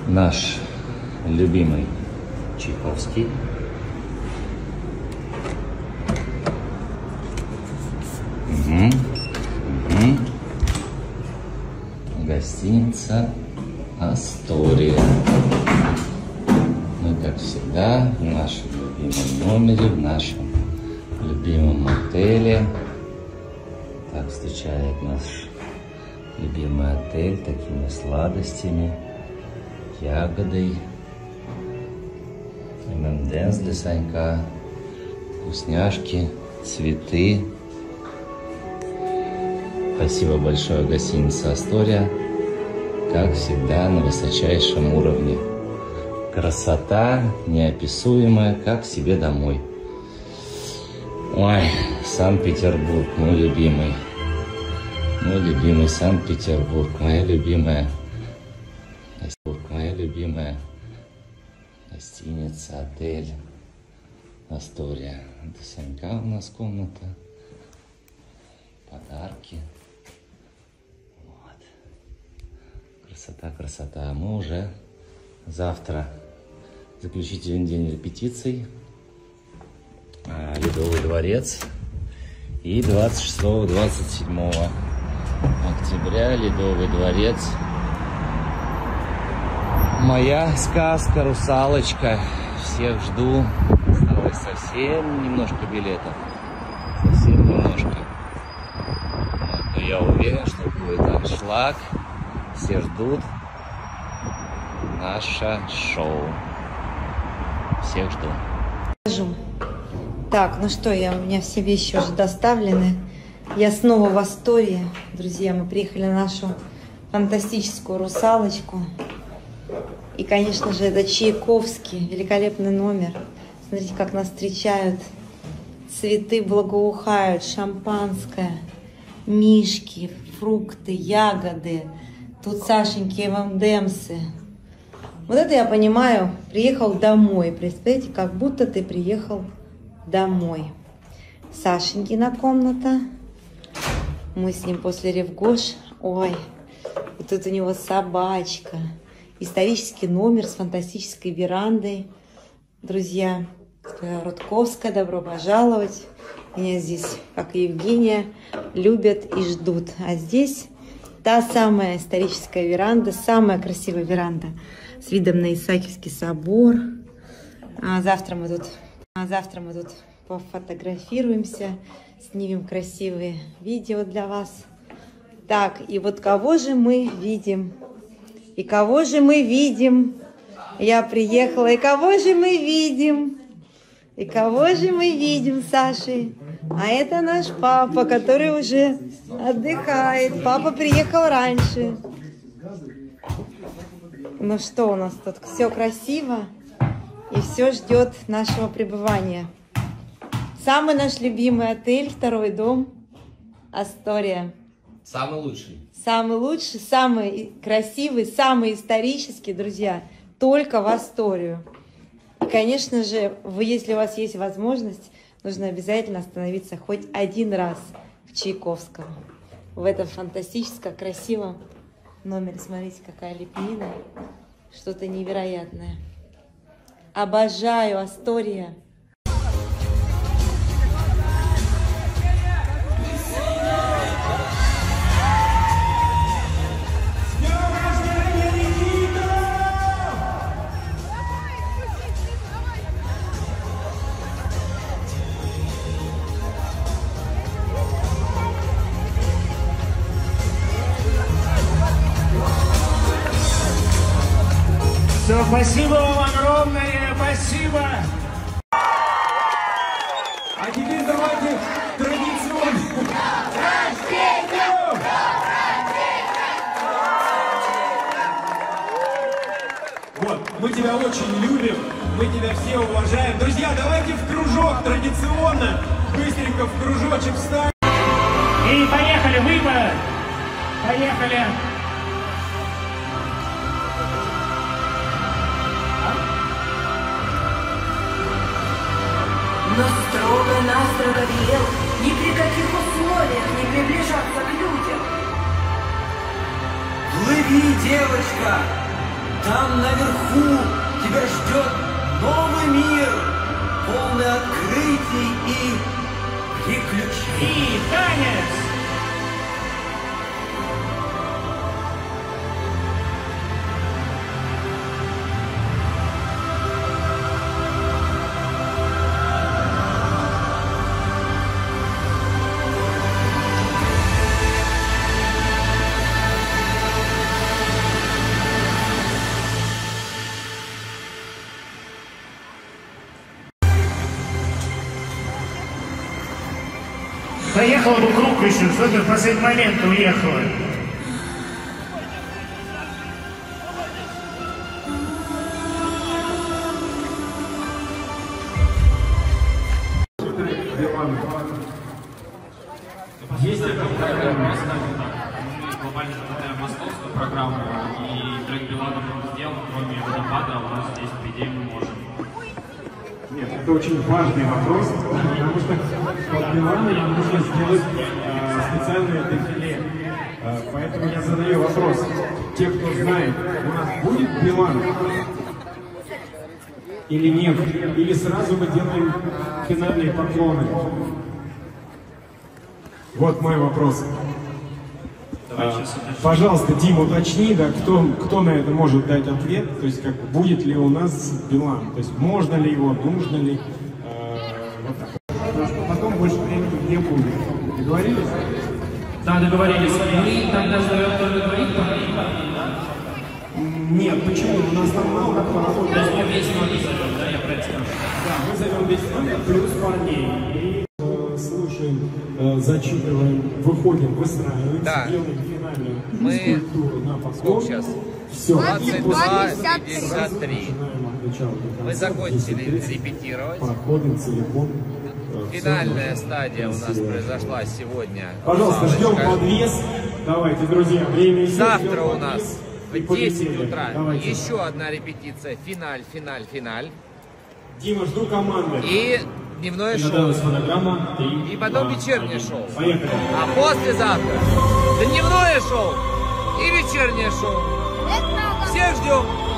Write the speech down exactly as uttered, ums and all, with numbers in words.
Наш любимый Чайковский. Угу. Угу. Гостиница Астория. Мы, как всегда, в нашем любимом номере, в нашем любимом отеле. Так встречает наш любимый отель такими сладостями, ягодой, эм эм энд эмс для Санька, вкусняшки, цветы. Спасибо большое, гостиница Астория. Как всегда, на высочайшем уровне. Красота неописуемая, как себе домой. Ой, Санкт-Петербург, мой любимый. Мой любимый Санкт-Петербург, моя любимая. Моя любимая гостиница, отель Астория. Это Санька у нас комната. Подарки. Вот. Красота, красота. Мы уже завтра заключительный день репетиций. Ледовый дворец. И двадцать шестого — двадцать седьмого октября Ледовый дворец. Моя сказка «Русалочка». Всех жду. Осталось совсем немножко билетов. Совсем немножко. Вот, но я уверен, что будет аншлаг. Все ждут наше шоу. Всех жду. Так, ну что, я, у меня все вещи уже доставлены. Я снова в Астории. Друзья, мы приехали на нашу фантастическую «Русалочку». И, конечно же, это Чайковский, великолепный номер. Смотрите, как нас встречают. Цветы благоухают, шампанское, мишки, фрукты, ягоды. Тут Сашеньки эм эм энд эмсы. Вот это я понимаю, приехал домой. Представляете, как будто ты приехал домой. Сашенькина комната. Мы с ним после Ревгош. Ой, и тут у него собачка. Исторический номер с фантастической верандой. Друзья, Рудковская, добро пожаловать. Меня здесь, как и Евгения, любят и ждут. А здесь та самая историческая веранда, самая красивая веранда с видом на Исаакиевский собор. А завтра мы тут, а завтра мы тут пофотографируемся, снимем красивые видео для вас. Так, и вот кого же мы видим? И кого же мы видим? Я приехала, и кого же мы видим? И кого же мы видим, Саши? А это наш папа, который уже отдыхает. Папа приехал раньше. Ну что у нас тут? Все красиво. И все ждет нашего пребывания. Самый наш любимый отель, второй дом, Астория. Самый лучший. Самый лучший, самый красивый, самый исторический, друзья, только в Асторию. И, конечно же, вы, если у вас есть возможность, нужно обязательно остановиться хоть один раз в Чайковском. В этом фантастическом, красивом номере. Смотрите, какая лепнина. Что-то невероятное. Обожаю Астория. Все, спасибо вам огромное, спасибо. А теперь давайте традиционно. Вот, мы тебя очень любим, мы тебя все уважаем. Друзья, давайте в кружок традиционно, быстренько в кружочек встать. И поехали, выпад. Поехали. Но строго-настрого велел ни при каких условиях не приближаться к людям. Плыви, девочка! Там наверху тебя ждет новый мир, полный открытий и приключений. И танец! Проехала бы круг еще, что ты в последний момент уехала. Есть эта программа, мы глобально запускаем московскую программу, и трек Билана был сделан, кроме водопада, у нас здесь, по идее, мы можем. Нет, это очень важный вопрос, потому что под Билана нам нужно сделать э, специальное дефиле. Э, поэтому я задаю вопрос. Те, кто знает, у нас будет Билан или нет? Или сразу мы делаем финальные поклоны? Вот мой вопрос. А, пожалуйста, Дим, уточни, да, кто, кто на это может дать ответ, то есть как будет ли у нас Билан, то есть можно ли его, нужно ли, э, вот так. Потому что потом больше времени не будет. Договорились? Да, договорились. Мы тогда зовем только двоих, парней, да? Нет, почему? У нас там мало как пароход. То есть мы весь номер зовем, да, я правильно скажу? Да, мы зовем весь номер плюс парней. И э, слушаем, э, зачитываем, выходим, выстраиваем, Да. делаем финальную Мы... скульптуру на поклон. Сейчас. Все. двадцать два пятьдесят три. Мы Мы закончили репетировать. Проходим целиком. Финальная стадия у нас произошла сегодня. Пожалуйста, ждем подвес. Давайте, друзья, время идет. Завтра ждем у подвес. нас И в полетели. десять утра Давайте. еще одна репетиция. Финаль, финаль, финаль. Дима, жду команды. И дневное шоу. Надалась фонограмма. Три, И потом два, вечернее один. шоу. Поехали. А послезавтра дневное шоу и вечернее шоу. Всех ждем.